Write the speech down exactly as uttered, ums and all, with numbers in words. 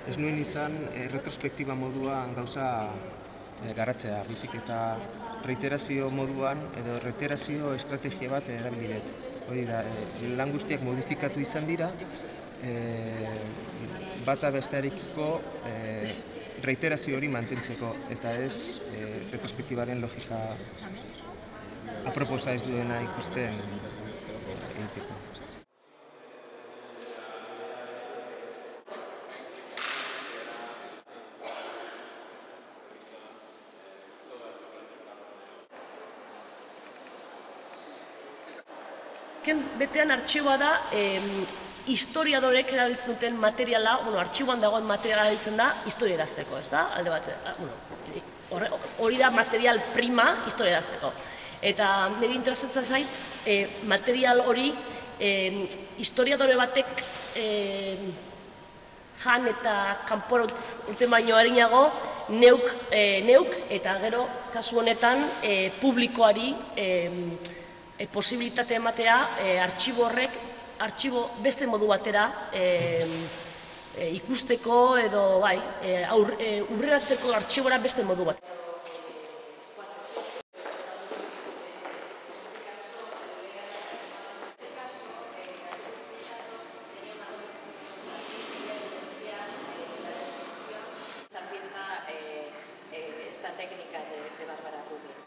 ez nuen izan e, retrospektiba moduan gauza e, garatzea, bizik eta reiterazio moduan edo reiterazio estrategia bat erabili dut. Hori da, e, lan guztiak modifikatu izan dira, e, bata bestearekiko e, reiterazio hori mantentzeko, eta ez e, retrospektibaren logika aproposa ez duena ikusten egiteko. Azken betean artxiboa da historiadorek erabiltzen duten materiala, bueno, artxiboan dagoen materiala erabiltzen da historiarazteko, ez da? Alde bat, bueno, hori da material prima historiarazteko. Eta niri interesatzen zait, material hori historiadore batek jan eta kanporotz urte baino arinago neuk, neuk eta gero kasu honetan publikoari posibilitate ematea artxibo horrek, artxibo beste modu batera ikusteko edo bai, urreratzeko artxibora beste modu bat. Esta técnica de, de Bárbara Rubio.